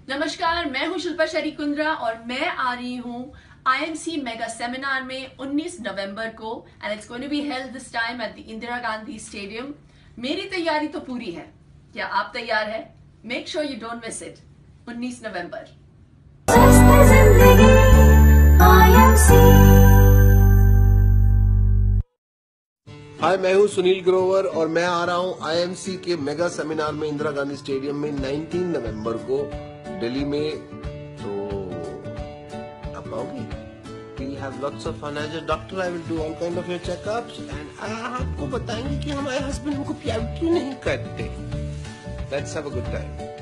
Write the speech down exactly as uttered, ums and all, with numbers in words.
नमस्कार, मैं हूं शिल्पा शेरी कुंद्रा और मैं आ रही हूं आईएमसी मेगा सेमिनार में उन्नीस नवंबर को and it's going to be held this time at the Indira Gandhi stadium. मेरी तैयारी तो पूरी है, क्या आप तैयार हैं? Make sure you don't miss it. उन्नीस नवंबर। हाय, मैं हूं सुनील ग्रोवर और मैं आ रहा हूं आईएमसी के मेगा सेमिनार में इंदिरा गांधी स्टेडियम में उन्नीस नवंबर को दिल्ली में। तो आप आओगे? We'll have lots of fun. As a doctor, I will do all kind of your checkups and आपको बताएंगे कि हमारे हस्बैंड हमको प्यार क्यों नहीं करते। Let's have a good time.